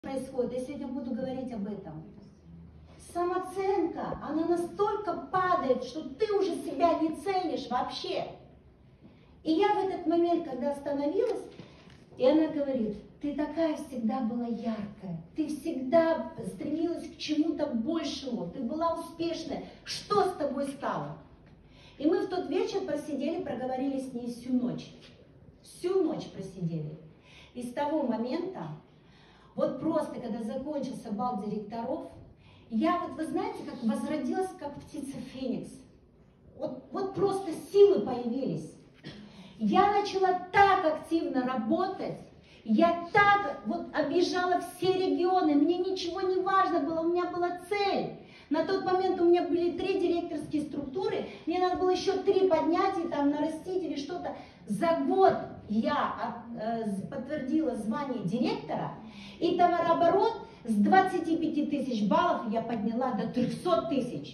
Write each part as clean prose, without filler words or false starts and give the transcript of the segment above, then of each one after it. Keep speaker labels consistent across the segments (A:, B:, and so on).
A: происходит, я сегодня буду говорить об этом. Самооценка, она настолько падает, что ты уже себя не ценишь вообще. И я в этот момент, когда остановилась, и она говорит: ты такая всегда была яркая, ты всегда стремилась к чему-то большему, ты была успешная, что с тобой стало? И мы в тот вечер просидели, проговорили с ней всю ночь просидели. И с того момента, вот просто, когда закончился бал директоров, я вот, вы знаете, как возродилась, как птица Феникс. Вот просто силы появились. Я начала так активно работать, я так вот объезжала все регионы, мне ничего не важно было, у меня была цель. На тот момент у меня были 3 директорские структуры, мне надо было еще 3 поднять и там нарастить или что-то. За год я подтвердила звание директора, и товарооборот с 25 тысяч баллов я подняла до 300 тысяч.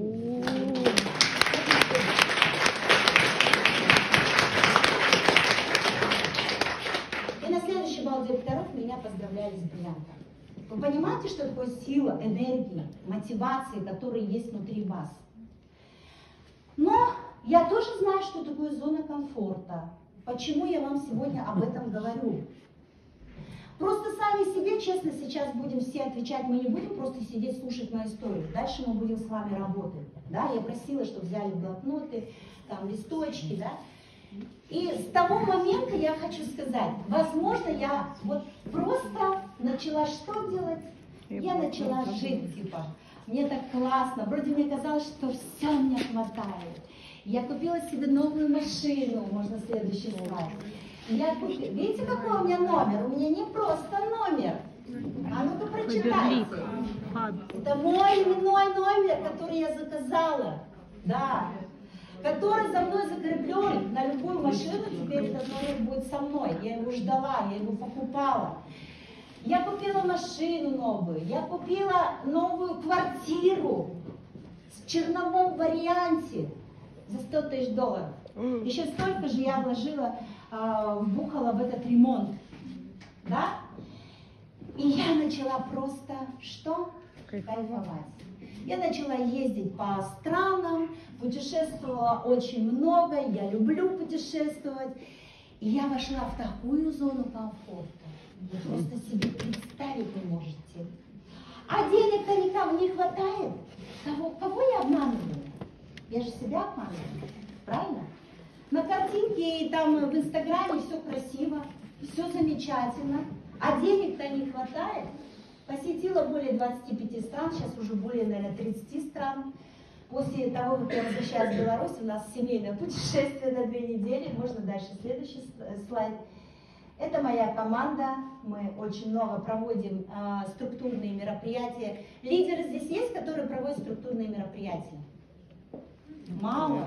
A: И на следующий бал директоров меня поздравляли с бриллиантом. Вы понимаете, что такое сила, энергия, мотивации, которые есть внутри вас? Но я тоже знаю, что такое зона комфорта. Почему я вам сегодня об этом говорю? Просто сами себе, честно, сейчас будем все отвечать, мы не будем просто сидеть слушать мою историю. Дальше мы будем с вами работать. Да? Я просила, чтобы взяли блокноты, там, листочки, да? И с того момента я хочу сказать, возможно, я вот просто начала что делать? Я начала жить, типа, мне так классно, вроде мне казалось, что все мне хватает. Я купила себе новую машину, можно следующий слайд. Видите, какой у меня номер? У меня не просто номер. А ну-ка прочитайте. Это мой именной номер, который я заказала. Да. Который за мной закреплен на любую машину, теперь этот номер будет со мной. Я его ждала, я его покупала. Я купила машину новую, я купила новую квартиру в черновом варианте за 100 тысяч долларов. Еще столько же я вложила, вбухала в этот ремонт. Да? И я начала просто что? Кайфовать. Я начала ездить по странам, путешествовала очень много, я люблю путешествовать. И я вошла в такую зону комфорта, вы просто себе представить не можете. А денег-то никому не хватает. Кого я обманываю? Я же себя обманываю, правильно? На картинке и там в Инстаграме все красиво, все замечательно, а денег-то не хватает. Посетила более 25 стран, сейчас уже более, наверное, 30 стран. После того, как я возвращаюсь в Беларусь, у нас семейное путешествие на 2 недели. Можно дальше следующий слайд. Это моя команда. Мы очень много проводим структурные мероприятия. Лидеры здесь есть, которые проводят структурные мероприятия? Мало.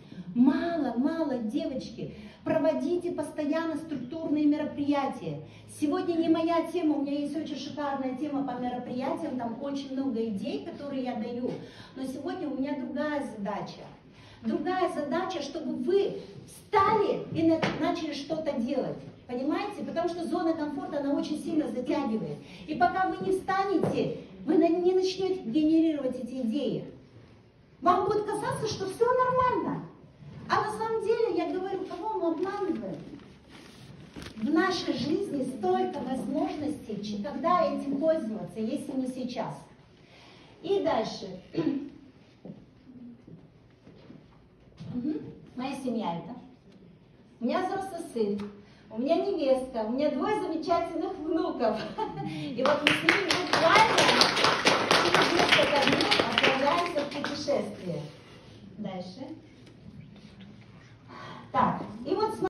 A: Мало, девочки. Проводите постоянно структурные мероприятия. Сегодня не моя тема, у меня есть очень шикарная тема по мероприятиям, там очень много идей, которые я даю. Но сегодня у меня другая задача. Другая задача, чтобы вы встали и начали что-то делать. Понимаете? Потому что зона комфорта, она очень сильно затягивает. И пока вы не встанете, вы не начнете генерировать эти идеи. Вам будет казаться, что все нормально. А на самом деле, я говорю, кого мы обманываем? В нашей жизни столько возможностей, когда этим пользоваться, если не сейчас. И дальше. Моя семья это. У меня взрослый сын, у меня невестка, у меня 2 замечательных внуков. И вот мы с ними буквально через несколько дней отправляемся в путешествие. Дальше. Так, и вот смотрите.